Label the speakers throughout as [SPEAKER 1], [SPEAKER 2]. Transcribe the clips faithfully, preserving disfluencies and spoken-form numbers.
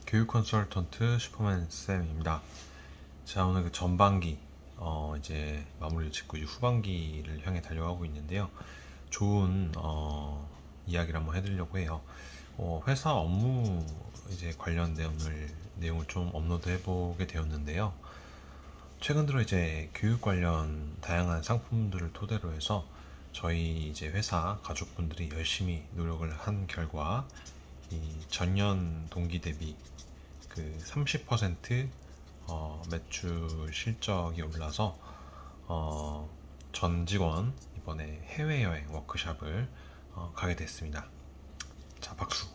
[SPEAKER 1] 교육 컨설턴트 슈퍼맨 쌤입니다. 자, 오늘 그 전반기 어 이제 마무리를 짓고 이제 후반기를 향해 달려가고 있는데요. 좋은 어 이야기를 한번 해드리려고 해요. 어, 회사 업무 이제 관련된 오늘 내용을 좀 업로드 해보게 되었는데요. 최근 들어 이제 교육 관련 다양한 상품들을 토대로 해서 저희 이제 회사 가족분들이 열심히 노력을 한 결과 이 전년 동기 대비 그 삼십 퍼센트 어, 매출 실적이 올라서 어, 전 직원 이번에 해외여행 워크숍을 어, 가게 됐습니다. 자, 박수.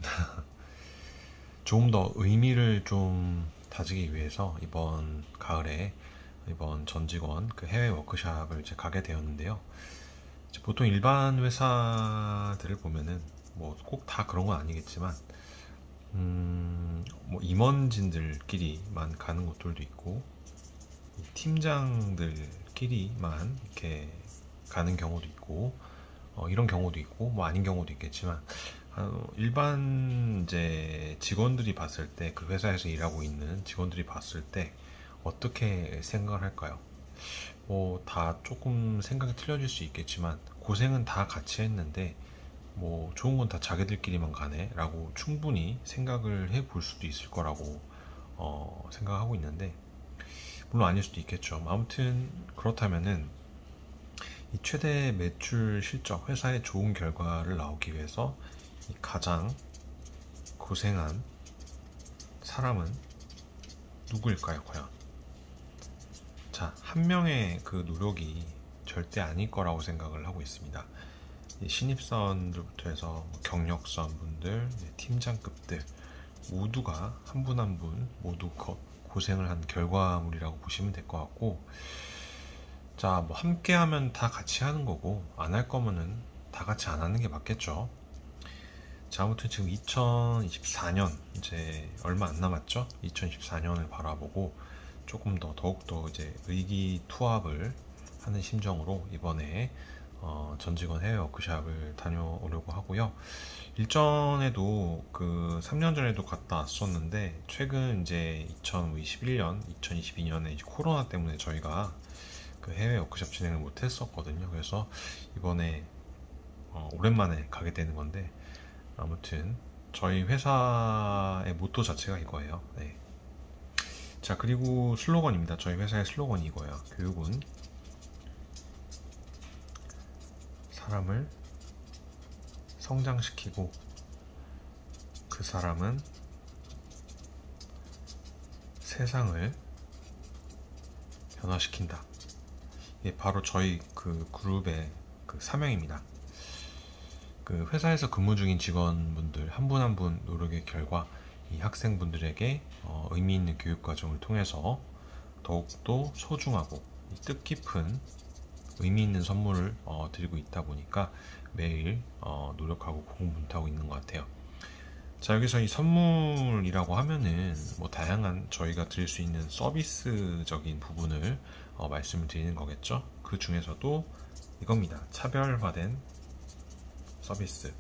[SPEAKER 1] 조금 더 의미를 좀 다지기 위해서 이번 가을에 이번 전 직원 그 해외 워크숍을 이제 가게 되었는데요. 이제 보통 일반 회사들을 보면은 뭐 꼭 다 그런 건 아니겠지만 음, 뭐 임원진들끼리만 가는 곳들도 있고 팀장들끼리만 이렇게 가는 경우도 있고 어, 이런 경우도 있고 뭐 아닌 경우도 있겠지만 어, 일반 이제 직원들이 봤을 때 그 회사에서 일하고 있는 직원들이 봤을 때 어떻게 생각을 할까요? 뭐 다 조금 생각이 틀려질 수 있겠지만 고생은 다 같이 했는데 뭐 좋은 건 다 자기들끼리만 가네 라고 충분히 생각을 해 볼 수도 있을 거라고 어, 생각하고 있는데 물론 아닐 수도 있겠죠. 아무튼 그렇다면은 이 최대 매출 실적 회사의 좋은 결과를 나오기 위해서 이 가장 고생한 사람은 누구일까요 과연? 자, 한 명의 그 노력이 절대 아닐 거라고 생각을 하고 있습니다. 신입사원들부터 해서 경력사원분들, 팀장급들 모두가 한 분 한 분 모두 고생을 한 결과물이라고 보시면 될 것 같고, 자, 뭐 함께 하면 다 같이 하는 거고 안 할 거면은 다 같이 안 하는 게 맞겠죠. 자, 아무튼 지금 이천이십사 년 이제 얼마 안 남았죠. 이천이십사 년을 바라보고 조금 더 더욱더 이제 의기투합을 하는 심정으로 이번에 어, 전 직원 해외 워크숍을 다녀오려고 하고요. 일전에도 그 삼 년 전에도 갔다 왔었는데 최근 이제 이천이십일 년, 이천이십이 년에 이제 코로나 때문에 저희가 그 해외 워크숍 진행을 못 했었거든요. 그래서 이번에 어, 오랜만에 가게 되는 건데 아무튼 저희 회사의 모토 자체가 이거예요. 네. 자, 그리고 슬로건입니다. 저희 회사의 슬로건이 이거예요. 교육은 사람을 성장시키고 그 사람은 세상을 변화시킨다. 이게 바로 저희 그 그룹의 그 사명입니다. 그 회사에서 근무 중인 직원분들 한 분 한 분 노력의 결과 이 학생분들에게 어, 의미 있는 교육 과정을 통해서 더욱더 소중하고 뜻깊은 의미 있는 선물을 어, 드리고 있다 보니까 매일 어, 노력하고 고군분투하고 있는 것 같아요. 자, 여기서 이 선물이라고 하면은 뭐 다양한 저희가 드릴 수 있는 서비스적인 부분을 어, 말씀을 드리는 거겠죠. 그 중에서도 이겁니다. 차별화된 서비스.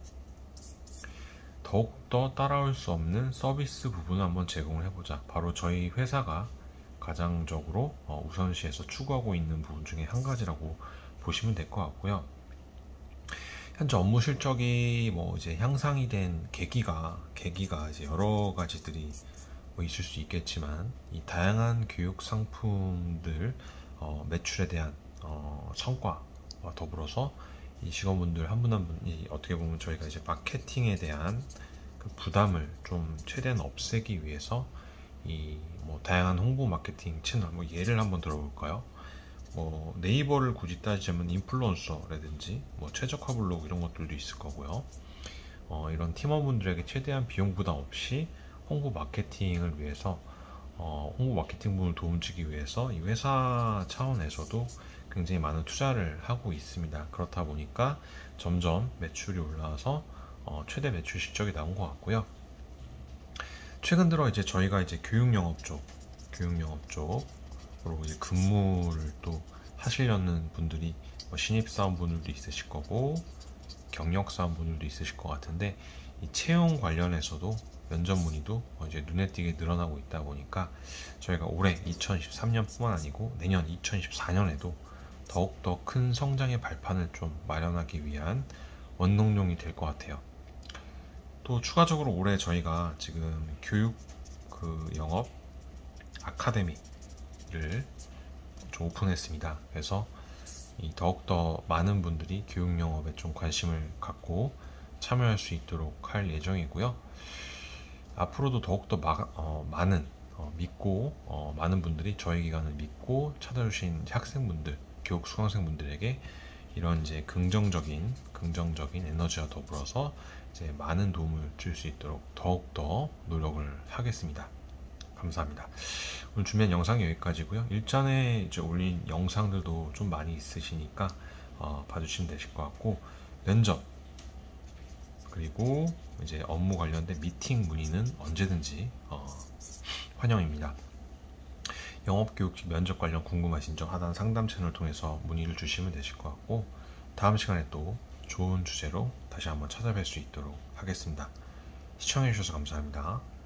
[SPEAKER 1] 더욱더 따라올 수 없는 서비스 부분을 한번 제공을 해보자. 바로 저희 회사가 가장적으로 우선시해서 추구하고 있는 부분 중에 한 가지라고 보시면 될 것 같고요. 현재 업무 실적이 뭐 이제 향상이 된 계기가 계기가 이제 여러 가지들이 뭐 있을 수 있겠지만 이 다양한 교육 상품들 어, 매출에 대한 어, 성과와 더불어서 이 직원분들 한 분 한 분이 어떻게 보면 저희가 이제 마케팅에 대한 그 부담을 좀 최대한 없애기 위해서 이 뭐 다양한 홍보 마케팅 채널 뭐 예를 한번 들어볼까요? 뭐 네이버를 굳이 따지자면 인플루언서라든지 뭐 최적화 블로그 이런 것들도 있을 거고요. 어, 이런 팀원분들에게 최대한 비용 부담 없이 홍보 마케팅을 위해서 어, 홍보 마케팅 부분을 도움 주기 위해서 이 회사 차원에서도 굉장히 많은 투자를 하고 있습니다. 그렇다 보니까 점점 매출이 올라와서 어, 최대 매출 실적이 나온 것 같고요. 최근 들어 이제 저희가 이제 교육 영업 쪽, 교육 영업 쪽으로 이제 근무를 또 하시려는 분들이 뭐 신입사원분들도 있으실 거고 경력사원분들도 있으실 것 같은데 이 채용 관련해서도 면접 문의도 이제 눈에 띄게 늘어나고 있다 보니까 저희가 올해 이천이십삼 년뿐만 아니고 내년 이천이십사 년에도 더욱더 큰 성장의 발판을 좀 마련하기 위한 원동력이 될 것 같아요. 또 추가적으로 올해 저희가 지금 교육 그 영업 아카데미를 좀 오픈했습니다. 그래서 이 더욱더 많은 분들이 교육 영업에 좀 관심을 갖고 참여할 수 있도록 할 예정이고요. 앞으로도 더욱더 마, 어, 많은 어, 믿고 어, 많은 분들이 저희 기관을 믿고 찾아주신 학생분들, 교육 수강생분들에게 이런 이제 긍정적인 긍정적인 에너지와 더불어서 이제 많은 도움을 줄 수 있도록 더욱더 노력을 하겠습니다. 감사합니다. 오늘 준비한 영상이 여기까지고요. 일전에 이제 올린 영상들도 좀 많이 있으시니까 어, 봐주시면 되실 것 같고, 면접 그리고 이제 업무 관련된 미팅 문의는 언제든지 어, 환영입니다. 영업교육 면접 관련 궁금하신 점 하단 상담 채널을 통해서 문의를 주시면 되실 것 같고, 다음 시간에 또 좋은 주제로 다시 한번 찾아뵐 수 있도록 하겠습니다. 시청해주셔서 감사합니다.